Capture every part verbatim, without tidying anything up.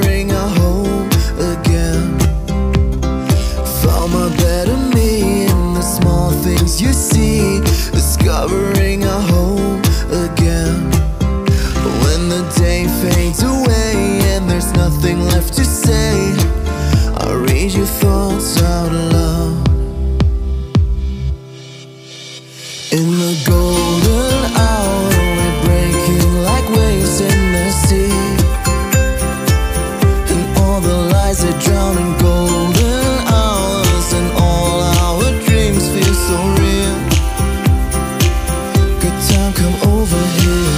discovering a home again. Found my better me in the small things you see, discovering a home again. When the day fades away and there's nothing left to say, I read your thoughts out loud. In the golden hour, we're breaking like waves in the sea, and all the lies that drown in golden hours, and all our dreams feel so real. Good time, come over here.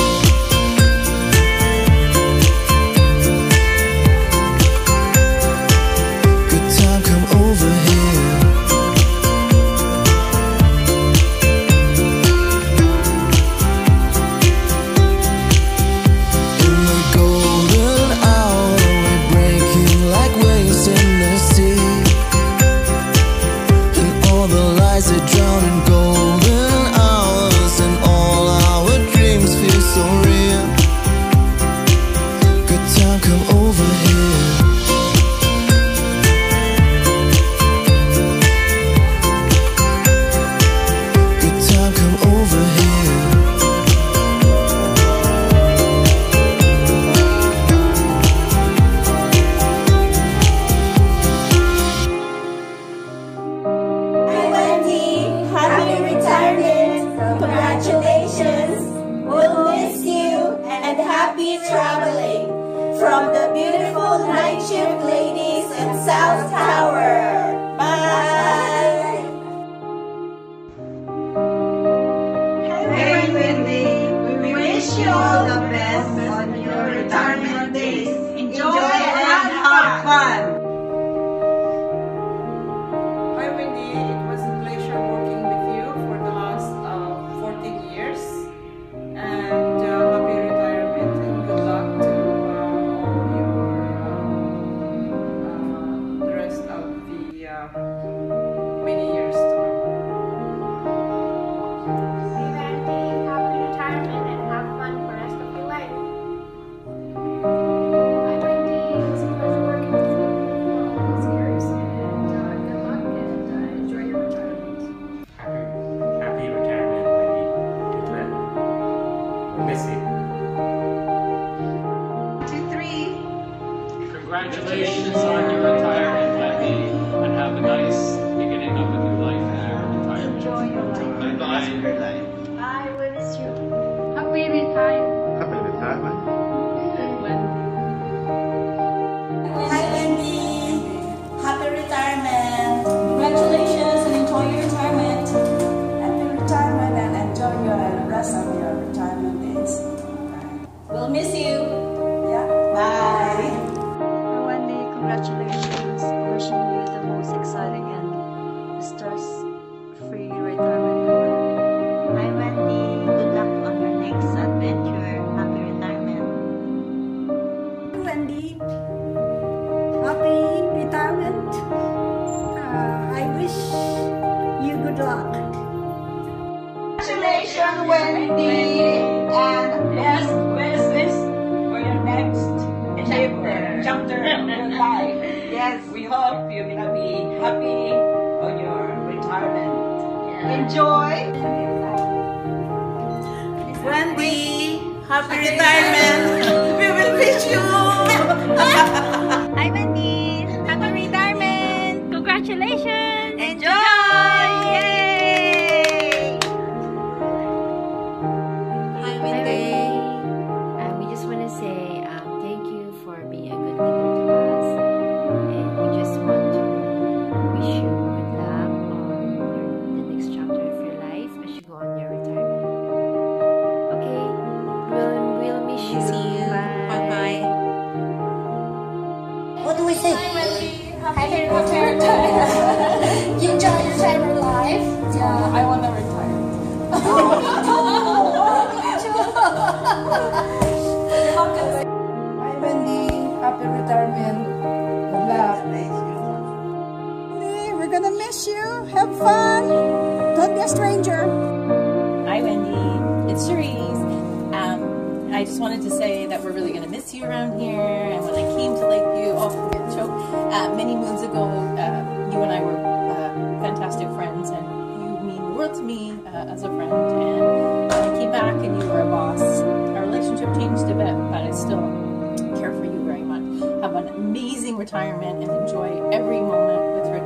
Happy traveling from the beautiful night shift ladies at South Tower. Bye. Hey Wendy, we wish you all the best on your retirement days. Enjoy and have fun. Hi Wendy, it was a pleasure working with you for the last uh, fourteen years. And uh, happy retirement and good luck to uh, your uh, uh, the rest of the uh, many years to come. Hey Wendy, happy retirement and have fun for the rest of your life. Hi Wendy, it was a pleasure working with you for all these years, and uh, good luck and uh, enjoy your retirement. Happy, happy retirement, Wendy. Good luck. We'll miss you. Two, three. Congratulations on your retirement, Wendy, and have a nice beginning of a new life in your retirement. Enjoy your life. Bye-bye. Bye, we miss you. Happy retirement. Happy retirement. Hi Wendy, happy retirement. Congratulations and enjoy your retirement. Happy retirement and enjoy your rest of your retirement days. We'll miss you. Yeah. Bye. Wendy, congratulations. Wishing you the most exciting and stress-free retirement ever. Hi Wendy, good luck on your next adventure. Happy retirement. Wendy, happy retirement. Uh, I wish you good luck. Congratulations, Wendy, and best wishes for your next chapter, chapter of your life. Yes, we hope you're gonna be happy on your retirement. Enjoy. Wendy, happy retirement. We will miss you. Hi Wendy, happy retirement. Congratulations. Enjoy! Yay! Hi Wendy. Uh, we just want to say um, thank you for being a good leader to us, and we just want to wish you good luck on your, the next chapter of your life as you go on your retirement. Okay, we'll, we'll miss you. See you. Bye. Bye. What do we say? Hi Wendy, happy retirement. You enjoy your retirement life. Yeah, I want to retire. Hi Wendy, happy retirement. Good luck. Wendy, we're gonna miss you. Have fun. Don't be a stranger. Hi Wendy, it's Cherise. Um, I just wanted to say that we're really going to miss you around here. And when I came to Lakeview, oh, I'm getting choked, uh, many moons ago, uh, you and I were uh, fantastic friends, and you mean the world to me uh, as a friend. And when I came back and you were a boss, our relationship changed a bit, but I still care for you very much. Have an amazing retirement and enjoy every moment with